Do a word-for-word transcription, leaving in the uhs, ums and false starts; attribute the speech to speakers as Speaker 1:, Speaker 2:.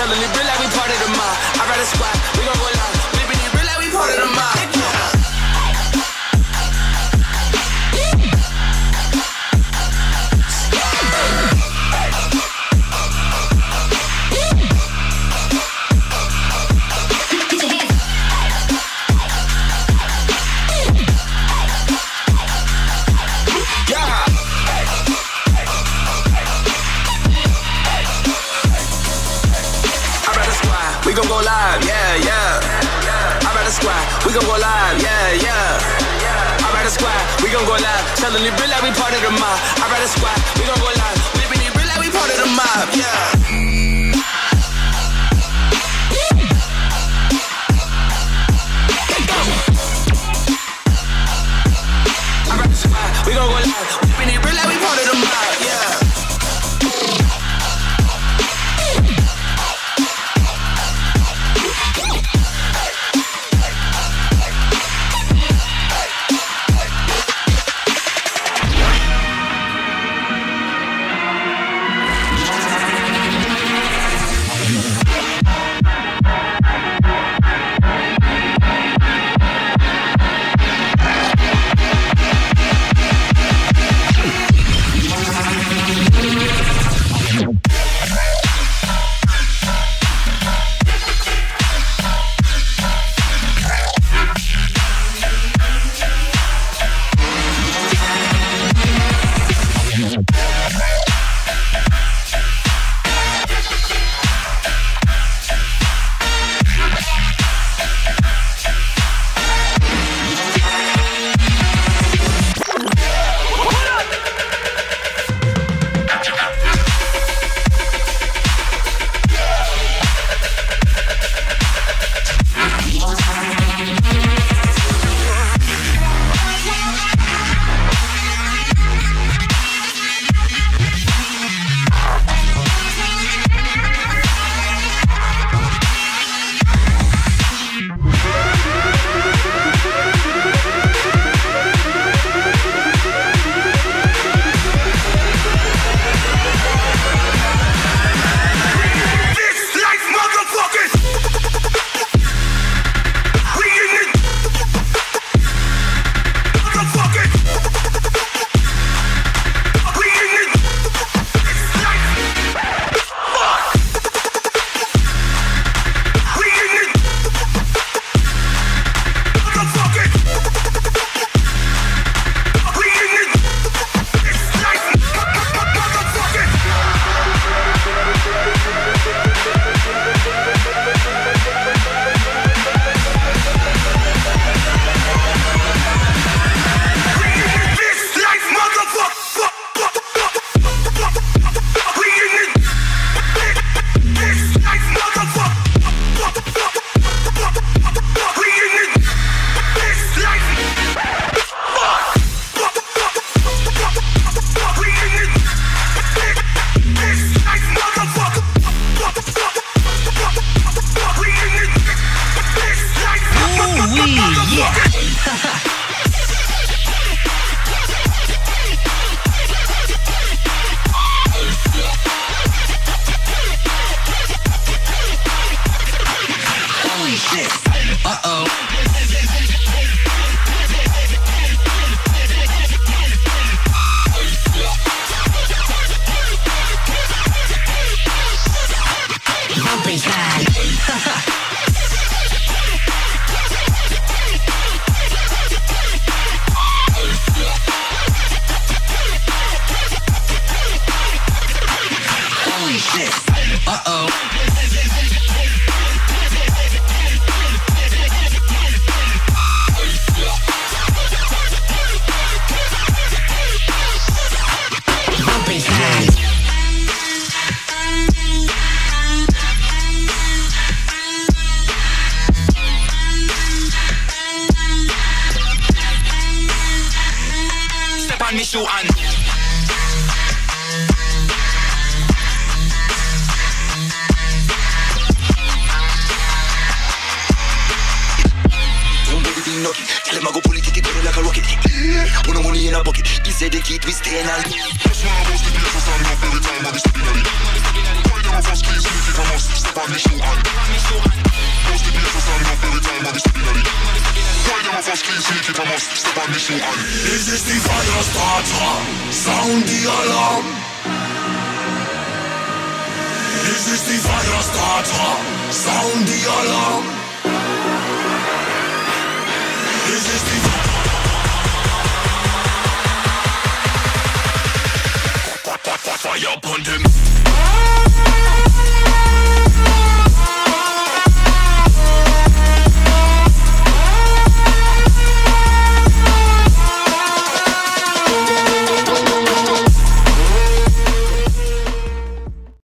Speaker 1: Telling it real like we part of the mob. I ride a squad, we gon' go live. Living it real like we part of the mob. We gon' go live, yeah, yeah. I ride a squad, we gon' go live, yeah, yeah. I ride a squad, we gon' go live. Telling it real like we part of the mob. I ride a squad, we gon' go live. Living it real like we part of the mob, yeah. I ride a squad, we gon' go live. Living it real like we part of the mob, yeah.
Speaker 2: on me shoe and don't everything knocky. Tell him I go pull it, it go like a rocket. Put no money in a bucket. He said the key we stay in a league. That's why I was the place, so stand up every time I be stepping on it.
Speaker 3: them a fast clean sneak if I must step on the shoe and close the place to stand up every time when it's stepping on it. Why them a fast clean sneak if I must step on the shoe and
Speaker 4: is this the fire starter? Sound the alarm. Is this the fire starter? Sound the alarm. Is this the fire upon them